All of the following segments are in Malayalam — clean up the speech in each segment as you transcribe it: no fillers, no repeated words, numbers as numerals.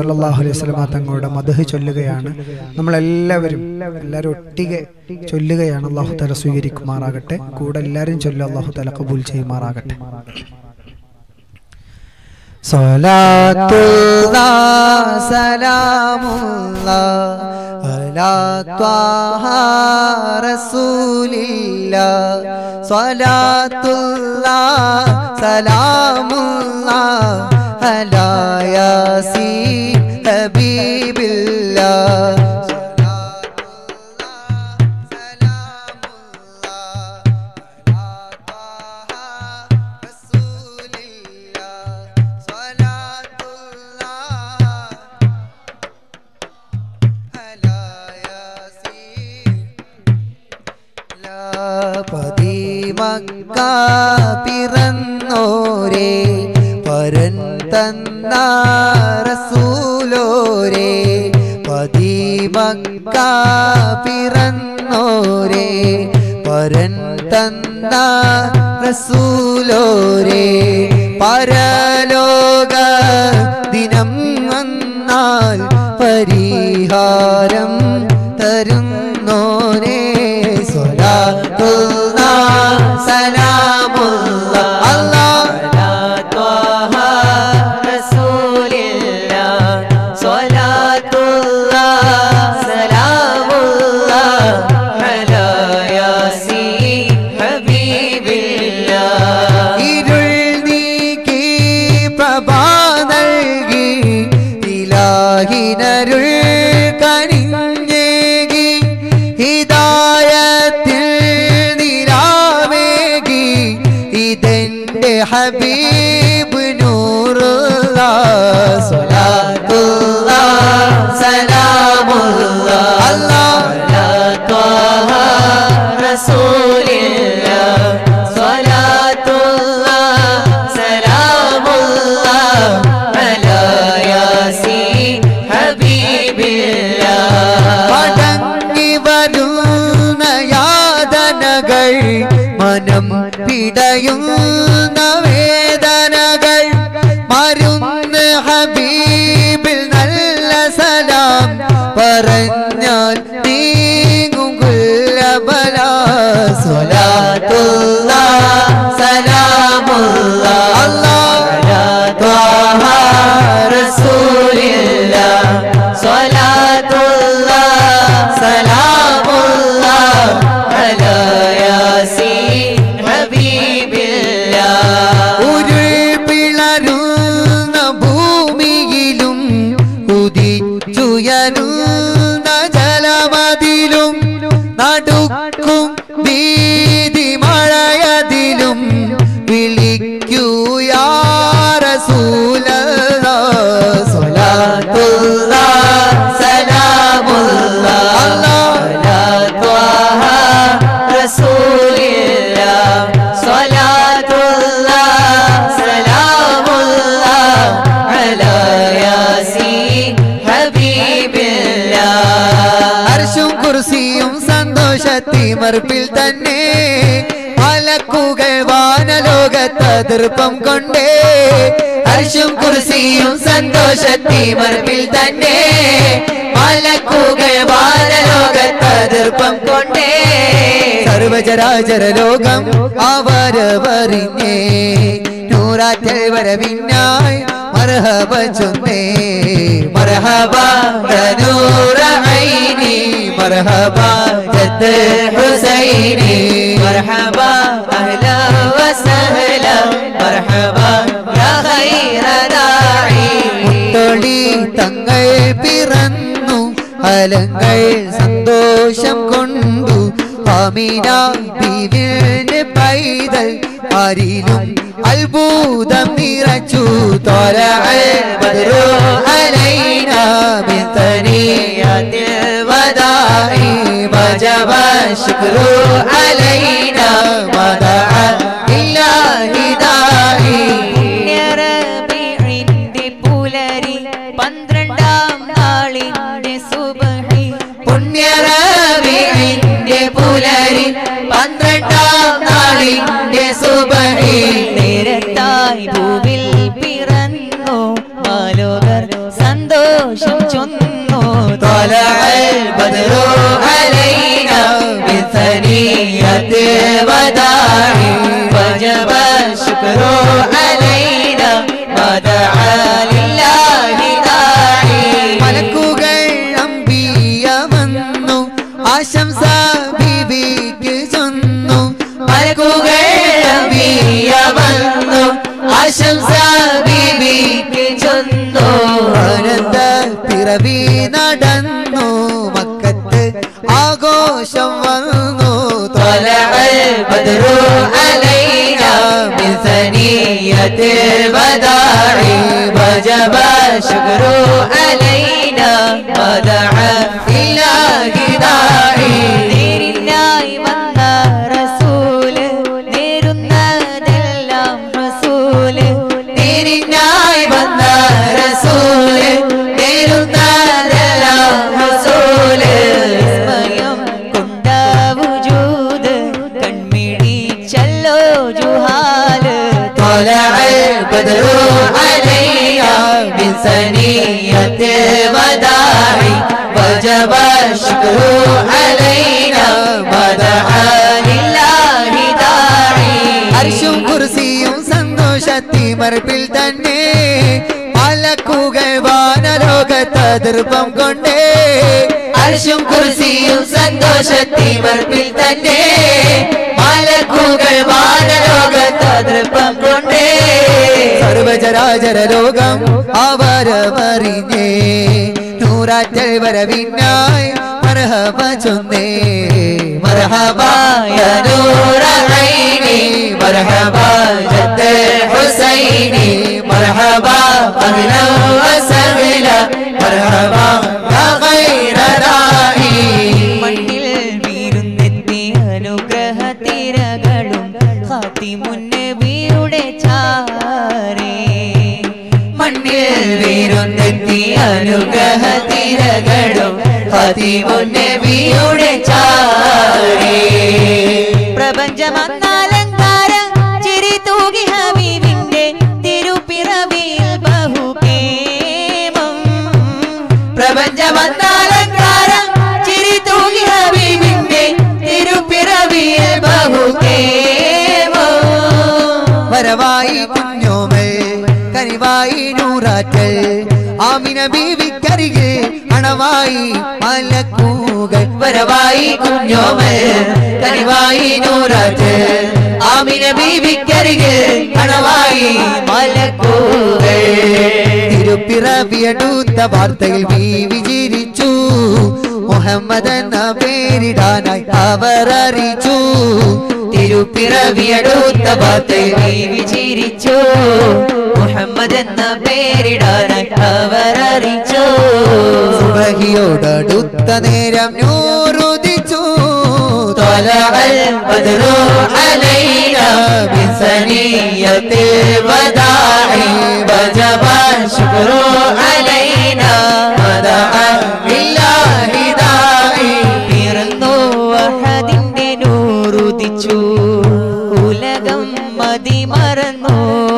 സല്ലല്ലാഹു അലൈഹി വസല്ലം തങ്ങളുടെ മദ്ഹ് ചൊല്ലുകയാണ്. നമ്മളെല്ലാവരും ഒട്ടിಗೆ ചൊല്ലുകയാണ്. അല്ലാഹു തആല സ്വീകരിക്കുമാറാകട്ടെ. കൂടെ എല്ലാവരും ചൊല്ലുക. അല്ലാഹു തആല ഖബൂൽ ചെയ്യുമാറാകട്ടെ. സ്വലാത്തുല്ലാഹ് സലാമുല്ലാഹ് അലാ ത്വാഹ റസൂലില്ലാഹ് സ്വലാത്തുല്ലാഹ് സലാമുല്ലാഹ് അലാ യാസീൻ ഹബീബില്ലാഹ് മക്ക പിറന്നോരേ പരൻ തന്ന റസൂലോരേ പതിമക്ക പിറന്നോരേ പരൻ തന്ന റസൂലോരേ പരലോക ദിനം വന്നാൽ പരിഹാരം തരുന്നോരേ സ്വലാത്തുല്ലാഹ് സലാമുല്ലാഹ് അല്ലാഹ് അലാ ത്വാഹ റസൂലില്ലാഹ് സ്വലാത്തുല്ലാഹ് സലാമുല്ലാഹ് അലാ യാസീൻ ഹബീബില്ലാഹ് ഇരുൾ നീക്കി പ്രഭ നൽകി ഇലാഹിനരുൾ കനിഞ്ഞേകി ഹിദായത്തിൽ നിരാവേകി ഇതെന്റെ ഹബീബ് നൂറുല്ലാഹ് സ്വലാത്തുല്ലാഹ് സലാമുല്ലാഹ് അല്ലാഹ് അലാ ത്വാഹ റസൂലില്ലാഹ് സ്വലാത്തുല്ലാഹ് സലാമുല്ലാഹ് അലാ യാസീൻ ഹബീബില്ലാഹ് വരുന്ന യാതനകൾ മനം പിടയുന്ന വേദനകൾ മരുന്ന് ഹബീബിൽ നല്ല സലാം പറഞ്ഞാൽ നീങ്ങും കുല്ലബല സ്വലാത്തുല്ലാഹ് സലാമുല്ലാഹ് അല്ലാഹ് അലാ ത്വാഹ റസൂലില്ലാഹ് സ്വലാത്തുല്ലാഹ് സലാമുല്ലാഹ് അലാ യാസീൻ ഹബീബില്ലാഹ് ഉരുൾ പിളരുന്ന ഭൂമിയിലും ഉദിച്ചുയരുന്ന ജലമതിലും നടുക്കും ഭീതി മഴയതിലും വിളിക്കൂ യാ റസൂലല്ലാഹ് സ്വലാത്തുല്ലാഹ് സലാമുല്ലാഹ് അല്ലാഹ് അലാ ത്വാഹ റസൂലില്ലാഹ് സ്വലാത്തുല്ലാഹ് സലാമുല്ലാഹ് അലാ യാസീൻ ഹബീബില്ലാഹ് അർശും കുർസിയും സന്തോഷത്തിമർപ്പിൽ തന്നെ മലക്കുകൾ വാനലോകത്തതിർപ്പം കൊണ്ടേ അർശും കുർസിയും സന്തോഷത്തിമർപ്പിൽ തന്നെ മലക്കുകൾ വാനലോകത്തതിർപ്പം കൊണ്ടേ സർവചരാചര ലോകം അവരവറിഞ്ഞേ നൂറാറ്റൽ വരവിനായി മർഹബ ചൊന്നേ മർഹബ നൂറ ഐനി മർഹബ ജദ്ദ് ഹുസൈനി മർഹബ അഹ്ലാ വസഹ്ലാ മർഹബ യാ ഖൈറ ദാഇ മുത്തളി തങ്ങൾ പിറന്നു അലങ്ങൾ സന്തോഷം കൊണ്ടു ആമീന ബീവിന്റെ പൈതൽ ആരിലും അത്ഭുതം നിറച്ചു ത്വലഅൽ ബദ്റു അലൈനാ മിൻ തനിയാത്തിൽ വദാഇ വജബ ശുക്രു അലൈനാ വദഅ ഇല്ലാഹി ദാഇ റബീഇന്റെ പുലരി 12-ാം നാളിന്റെ സുബ്ഹി പുണ്യ റബീഇന്റെ പുലരി 12-ാം നാളിന്റെ സുബ്ഹി നേരത്തായി ഭൂവിൽ പിറന്നു മാലോകർ സന്തോഷം സന്തോഷം ചൊന്നു ത്വലഅൽ ബദ്റു അലൈനാ ബിസനിയത്തിൽ വദാഇ വജബ ശുക്രു അലൈനാ മദഅ ലില്ലാഹി ദാഇ മലക്കുകൾ അംബിയ വന്നു ആശംസ ബീവിക്ക് ചൊന്നു മലക്കുകൾ അംബിയ വന്നു ആശംസ ബീവിക്ക് ചൊന്നു ആനന്ദ പിറവി നടന്നു മക്കത്ത് ആഘോഷം വന്നു ത്വലഅൽ ബദ്റു അലൈനാ മിൻ സനിയത്തിൽ വദാഇ വജബ ശുക്രു അലൈനാ മദഅ ഇലാഹി ദാഇ നേരിനായി വന്ന റസൂല് നേരുന്നതെല്ലാം റസൂല് നേരിനായി വന്ന റസൂല് നേരുന്നതെല്ലാം റസൂല് വിസ്മയം കൊണ്ട വുജൂദ് കൺമിഴിച്ചല്ലോ ജുഹാല് ത്വലഅൽ ബദ്റു അലൈനാ മിൻ സനിയത്തിൽ വദാഇ വജബ ശുക്രു അലൈനാ മദഅ ലില്ലാഹി ദാഇ അർശും കുർസിയും സന്തോഷത്തിമർപ്പിൽ തന്നെ മലക്കുകൾ വാനലോകത്ത് ദർപ്പം കൊണ്ടേ അർശും കുർസിയും സന്തോഷത്തിമർപ്പിൽ തന്നെ മലക്കുകൾ വാനലോകത്ത് ദർപ്പം കൊണ്ടേ സർവചരാചര ലോകം അവരമറിഞ്ഞേ നൂറാറ്റൽ വരവിനായി മർഹബ ചൊന്നേ മർഹബ യാ നൂറ ഐനി മർഹബ ജദ്ദൽ ഹുസൈനി മർഹബ അഹ്ലൻ വസഹ്ല മർഹബ യാ ഖൈറ ദാഇ മണ്ണിൽ വീരുന്നെത്തി അനുഗ്രഹ തിരകളും ഖാതിമുൻ നബിയുടെ ചാരേ മണ്ണിൽ വീരുന്നെത്തി അനുഗ്രഹ തിരകളും ഖാതിമുൻ നബിയുടെ ചാരേ പ്രപഞ്ചമന്നാലങ്കാര ചിരി തൂകി ഹബീബിന്റെ തിരുപ്പിറവിയിൽ ബഹുകേമം പ്രപഞ്ചമന്നാലങ്കാര ചിരി തൂകി ഹബീബിന്റെ തിരുപ്പിറവിയിൽ ബഹുകേമം വരവായി കുഞ്ഞോമൽ കനിവായി നൂറാറ്റൽ ആമിന ബീവിക്കരികിൽ അണവായി മലക്കുകൾ വരവായി കുഞ്ഞോമൽ കനിവായി നൂറാറ്റൽ ആമിന ബീവിക്കരികിൽ അണവായി മലക്കുകൾ തിരുപ്പിറവിയടുത്ത വാർത്തയിൽ ബീവി ചിരിച്ചു മുഹമ്മദ് എന്ന പേരിടാനായി അവർ അറിയിച്ചു തിരുപ്പിറവിയടുത്ത വാർത്തയിൽ ബീവി ചിരിച്ചു മുഹമ്മദ് എന്ന പേരിടാനായി അവർ അറിയിച്ചു സുബഹിയോടടുത്ത നേരം നൂറുദിച്ചു ത്വലഅൽ ബദ്റു അലൈനാ മിൻ സനിയത്തിൽ വദാഇ വജബ ശുക്രു അലൈനാ മദഅ ലില്ലാഹി ദാഇ പിറന്നു അഹദിന്റെ നൂറുദിച്ചു ഉലകം മതിമറന്നു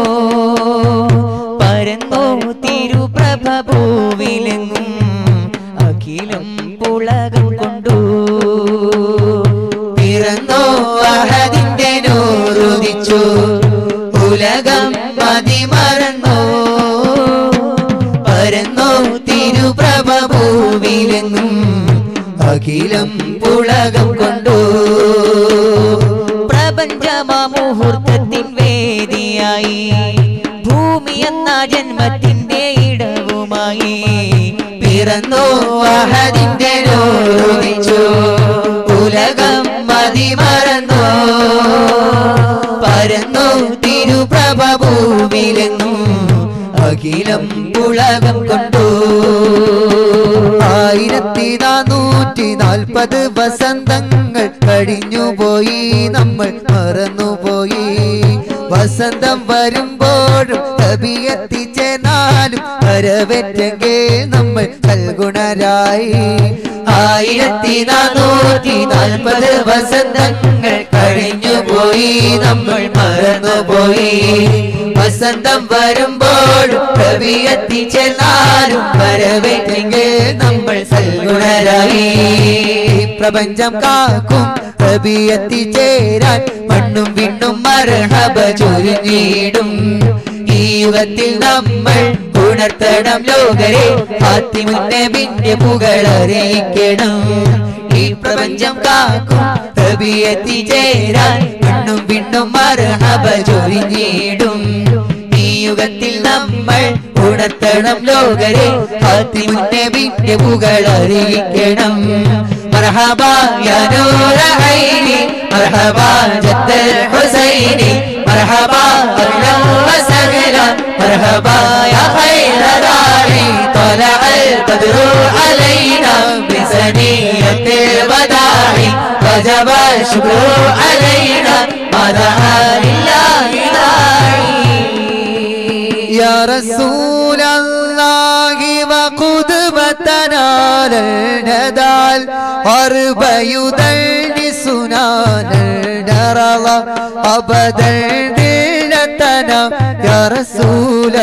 പരന്നു തിരുപ്രഭ ഭൂവിലെങ്ങും അഖിലം പുളകം കൊണ്ടു പിറന്നു അഹദിന്റെ നൂറുദിച്ചു ഉലകം മതിമറന്നു പരന്നു തിരുപ്രഭ ഭൂവിലെങ്ങും അഖിലം പുളകം കൊണ്ടു പ്രപഞ്ചമാ മുഹൂർത്തത്തിൻ വേദിയായി ഭൂമി എന്ന ജന്മത്തിന്റെ ഇടവുമായി പിറന്നു അഹദിന്റെ നൂറുദിച്ചു ഉലകം മതിമറന്നു പരന്നു തിരുപ്രഭ ഭൂവിലെങ്ങും അഖിലം പുളകം കൊണ്ടു 1440 വസന്തങ്ങൾ കഴിഞ്ഞുപോയി നമ്മൾ മറന്നുപോയി വസന്തം വരുമ്പോഴും കവിയെത്തിച്ചേർന്നാലും വരവേറ്റെങ്കിൽ നമ്മൾ കൽഗുണരായി 1440 വസന്തങ്ങൾ കഴിഞ്ഞുപോയി നമ്മൾ മറന്നുപോയി വസന്തം വരുമ്പോഴും കവി എത്തിച്ചെന്നാലും വരവേറ്റെങ്കിൽ നമ്മൾ സൽഗുണരായി പ്രപഞ്ചം കാക്കും കവി എത്തിച്ചേരാൻ മണ്ണും വിണ്ണും മർഹബ ചൊരിഞ്ഞിടും ഈ യുഗത്തിൽ നമ്മൾ ഉണർത്തണം ലോകരെ ഫാത്തിമുന്റെ ബിന്റെ പുകളറിയിക്കണം ഈ പ്രപഞ്ചം കാക്കും കവി എത്തിച്ചേരാൻ മണ്ണും വിണ്ണും മർഹബ ചൊരിഞ്ഞിടും ഈ യുഗത്തിൽ നമ്മൾ ഉണർത്തണം ലോകരെ ഫാത്തിമുന്റെ ബിന്റെ പുകളറിയിക്കണം മർഹബാ യാ നൂറ ഐനി മർഹബാ ജദ്ദൽ ഹുസൈനി മർഹബാ അഹ്ലൻ വസഹ്ലൻ മർഹബാ യാ ഖൈറ ദാഇ തലഅൽ ബദ്റു അലൈനാ ബിസനിയത്തിൽ വദാഇ വജബ ശുക്രു അലൈനാ മദഹാ ലില്ലാഹി ദാഇ യാ റസൂലല്ലാഹി വഖുദ്വതനാ ലനദാൽ واربيدلسنا نرى أبدا دلتنا يا رسول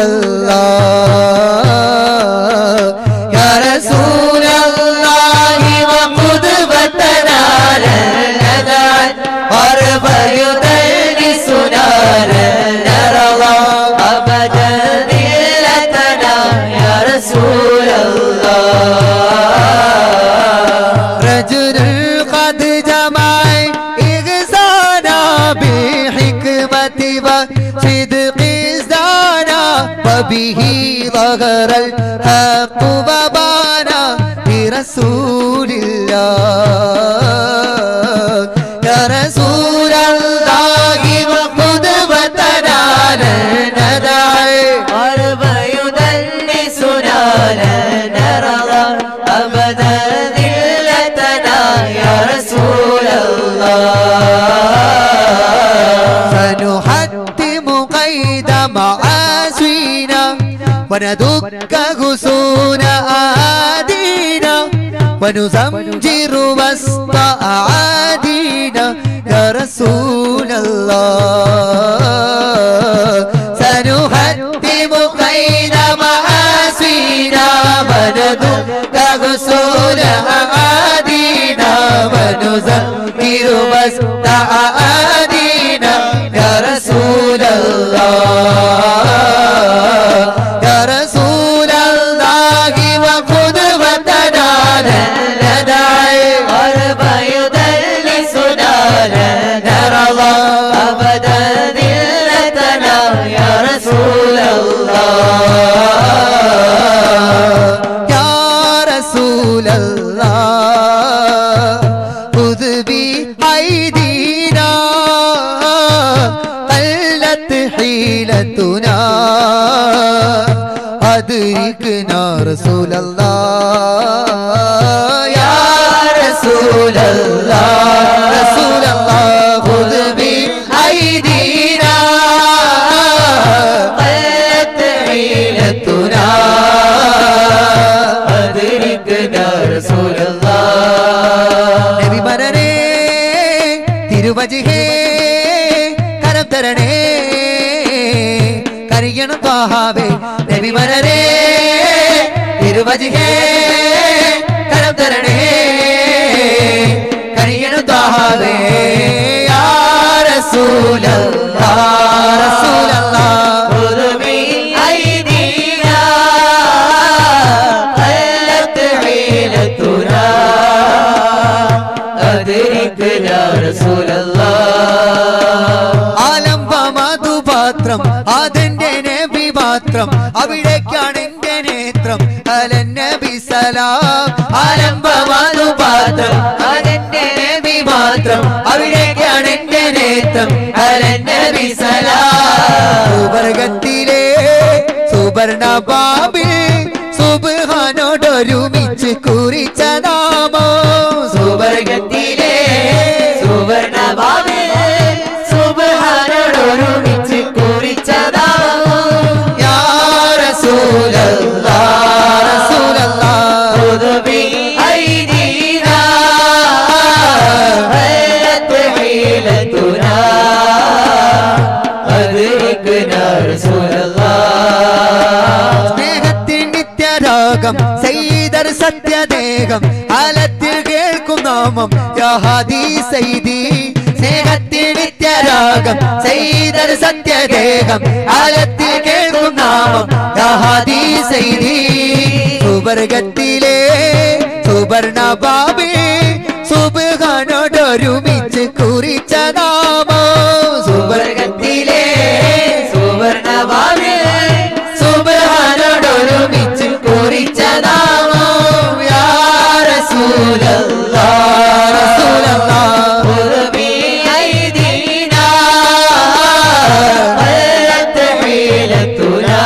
الله يا رسول الله وقدوتنا لنا واربيدلسنا نرى أبدا دلتنا يا رسول الله رجل قد جمع إغسانا بحكمة وصدق ازدانا وبه ظهر الحق وبانا برسول الله يا رسول الله وقدوتنا لندعي قرب يدلسنا لنرى أبدا يا رسول الله سنحتم قيد معاصينا وندك غصون أعادينا ونزمجر وسط أعادينا يا رسول الله سنحتم قيد معاصينا وندك غصون أعادينا ونزمجر وسط أعادينا يا رسول الله يا رسول الله وقدوتنا لندعي قرب يدلسنا لنرى أبدا ذلتنا يا رسول الله يا رسول الله خذ بأيدينا قلت حيلتنا أدركنا رسول الله يا رسول الله رسول الله خذ بأيدينا قلت حيلتنا أدركنا رسول الله നബി മരനേ തിരുവജിഹേ കരം തരണേ കരിയണം ത്വാഹാവേ നബി മരനേ തിരുവജിഹേ കരം തരണേ കരിയണം ത്വാഹാവേ യാ റസൂലല്ലാഹ് റസൂലല്ലാഹ് ഖുദ് ബി ഐദീനാ ഖല്ലത് ഹീലതുനാ أدركنا رسول الله ആലം മധുപാത്രം അതെന്റെ നബി മാത്രം അവിടേക്കാണ് എന്റെ നേത്രം അലൻ നബി സലാം ആലം മധുപാത്രം അതെന്റെ നബി മാത്രം അവിടേക്കാണ് എന്റെ നേത്രം അലൻ നബി സലാം സുവർഗത്തിലെ സുവർണ ബാബിൽ സുബ്ഹാനോടൊരുമിച്ച് കുറിച്ച നാമോ സുവർഗത്തിലെ സുവർണ ബാബിൽ സുബ്ഹാനോടൊരുമിച്ച് കുറിച്ച നാമോ യാ റസൂലല്ലാഹ് റസൂലല്ലാഹ് ഖുദ് ബി ഐദീനാ ഖല്ലത് ഹീലതുനാ അദ്രിക്നാ സയ്യിദർ സത്യദേഹം ആലത്തിൽ കേൾക്കും നാമം യാ ഹാദി സയ്യിദി സ്നേഹത്തിൽ നിത്യരാഗം സയ്യിദർ സത്യദേഹം ആലത്തിൽ കേൾക്കും നാമം യാ ഹാദി സയ്യിദി സുവർഗത്തിലെ സുവർണ ബാബേ സുബ്ഹാനോടൊരുമിച്ച് കുറിച്ച നാമം സുവർഗത്തിലെ സുവർണ ബാബേ സുബ്ഹാനോടൊരുമിച്ച് കുറിച്ച നാമം യാ റസൂലല്ലാഹ് റസൂലല്ലാഹ് ഉർബി ഐദീനാ വൽതഹീലതുനാ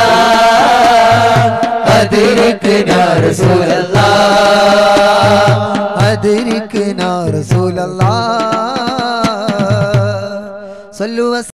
അദ്രിക്നാ റസൂലല്ലാഹ് അദ്രിക്നാ റസൂലല്ലാഹ് സല്ലു